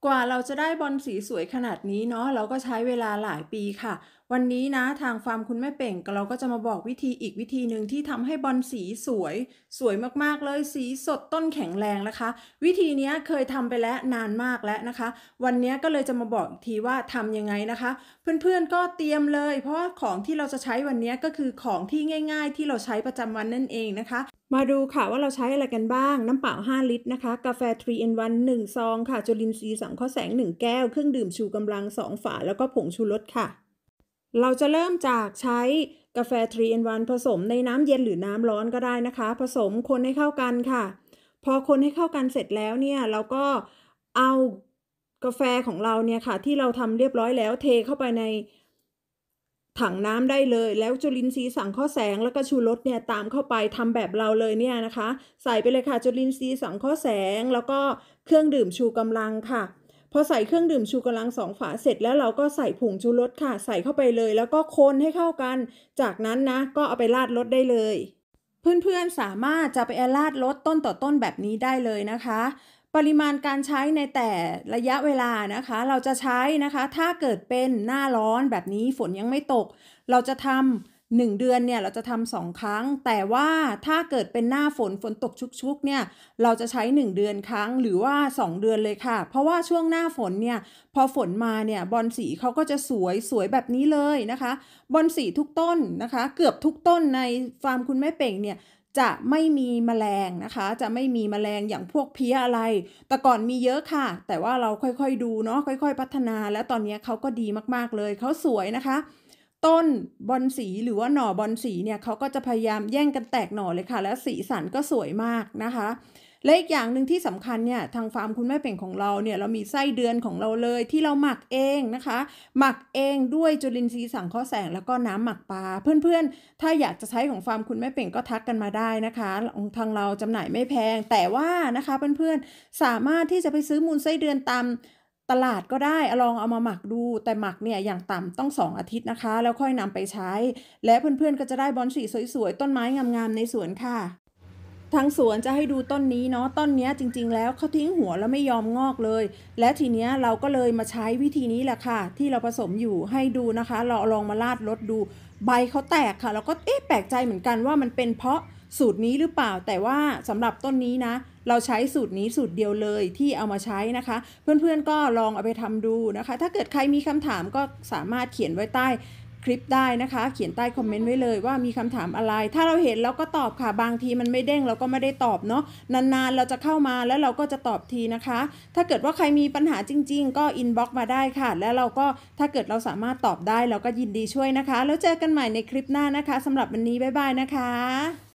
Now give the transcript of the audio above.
กว่าเราจะได้บอลสีสวยขนาดนี้เนาะเราก็ใช้เวลาหลายปีค่ะวันนี้นะทางฟาร์มคุณแม่เป่งเราก็จะมาบอกวิธีอีกวิธีหนึ่งที่ทำให้บอลสีสวยสวยมากๆเลยสีสดต้นแข็งแรงนะคะวิธีนี้เคยทำไปแล้วนานมากแล้วนะคะวันนี้ก็เลยจะมาบอกอีกทีว่าทำยังไงนะคะเพื่อนๆก็เตรียมเลยเพราะว่าของที่เราจะใช้วันนี้ก็คือของที่ง่ายๆที่เราใช้ประจำวันนั่นเองนะคะ มาดูค่ะว่าเราใช้อะไรกันบ้างน้ำเปล่า5ลิตรนะคะกาแฟ3 in 1 1ซองค่ะจุลินทรีย์สังเคราะห์แสง1แก้วเครื่องดื่มชูกำลัง2ฝาแล้วก็ผงชูรสค่ะเราจะเริ่มจากใช้กาแฟ3 in 1ผสมในน้ำเย็นหรือน้ำร้อนก็ได้นะคะผสมคนให้เข้ากันค่ะพอคนให้เข้ากันเสร็จแล้วเนี่ยเราก็เอากาแฟของเราเนี่ยค่ะที่เราทำเรียบร้อยแล้วเทเข้าไปในถังน้ำได้เลยแล้วจุลินทรีย์สังเคราะห์แสงแล้วก็ชูรสเนี่ยตามเข้าไปทำแบบเราเลยเนี่ยนะคะใส่ไปเลยค่ะจุลินทรีย์สังเคราะห์แสงแล้วก็เครื่องดื่มชูกำลังค่ะพอใส่เครื่องดื่มชูกำลัง2ฝาเสร็จแล้วเราก็ใส่ผงชูรสค่ะใส่เข้าไปเลยแล้วก็คนให้เข้ากันจากนั้นนะก็เอาไปราดรสได้เลยเพื่อนๆสามารถจะไปราดรสต้นต่อต้นแบบนี้ได้เลยนะคะปริมาณการใช้ในแต่ระยะเวลานะคะเราจะใช้นะคะถ้าเกิดเป็นหน้าร้อนแบบนี้ฝนยังไม่ตกเราจะทำ1 เดือนเนี่ยเราจะทำ2ครั้งแต่ว่าถ้าเกิดเป็นหน้าฝนตกชุกๆเนี่ยเราจะใช้1 เดือนครั้งหรือว่า2 เดือนเลยค่ะเพราะว่าช่วงหน้าฝนเนี่ยพอฝนมาเนี่ยบอนสีเขาก็จะสวยแบบนี้เลยนะคะบอนสีทุกต้นนะคะเกือบทุกต้นในฟาร์มคุณแม่เป่งเนี่ยจะไม่มีแมลงนะคะจะไม่มีแมลงอย่างพวกเพี้ยอะไรแต่ก่อนมีเยอะค่ะแต่ว่าเราค่อยๆดูเนาะค่อยๆพัฒนาแล้วตอนนี้เขาก็ดีมากๆเลยเขาสวยนะคะต้นบอนสีหรือว่าหน่อบอนสีเนี่ยเขาก็จะพยายามแย่งกันแตกหน่อเลยค่ะแล้วสีสันก็สวยมากนะคะและอีกอย่างหนึ่งที่สำคัญเนี่ยทางฟาร์มคุณแม่เป่งของเราเนี่ยเรามีไส้เดือนของเราเลยที่เราหมักเองนะคะหมักเองด้วยจุลินทรีย์สังเคราะห์แสงแล้วก็น้ำหมักปลาเพื่อนๆถ้าอยากจะใช้ของฟาร์มคุณแม่เป่งก็ทักกันมาได้นะคะทางเราจำหน่ายไม่แพงแต่ว่านะคะเพื่อนๆสามารถที่จะไปซื้อมูลไส้เดือนตามตลาดก็ได้ลองเอามาหมักดูแต่หมักเนี่ยอย่างต่ำต้อง2อาทิตย์นะคะแล้วค่อยนำไปใช้และเพื่อนๆก็จะได้บอนสีสวยๆต้นไม้งามๆในสวนค่ะ ทางสวนจะให้ดูต้นนี้เนาะต้นนี้จริงๆแล้วเขาทิ้งหัวแล้วไม่ยอมงอกเลยและทีเนี้ยเราก็เลยมาใช้วิธีนี้แหละค่ะที่เราผสมอยู่ให้ดูนะคะเราลองมาราดรดดูใบเขาแตกค่ะแล้วก็แปลกใจเหมือนกันว่ามันเป็นเพราะสูตรนี้หรือเปล่าแต่ว่าสำหรับต้นนี้นะเราใช้สูตรนี้สูตรเดียวเลยที่เอามาใช้นะคะเพื่อนๆก็ลองเอาไปทำดูนะคะถ้าเกิดใครมีคำถามก็สามารถเขียนไว้ใต้คลิปได้นะคะเขียนใต้คอมเมนต์ไว้เลยว่ามีคำถามอะไรถ้าเราเห็นเราก็ตอบค่ะบางทีมันไม่เด้งเราก็ไม่ได้ตอบเนาะนานๆเราจะเข้ามาแล้วเราก็จะตอบทีนะคะถ้าเกิดว่าใครมีปัญหาจริงๆก็อินบ็อกซ์มาได้ค่ะแล้วเราก็ถ้าเกิดเราสามารถตอบได้เราก็ยินดีช่วยนะคะแล้วเจอกันใหม่ในคลิปหน้านะคะสำหรับวันนี้บ๊ายบายนะคะ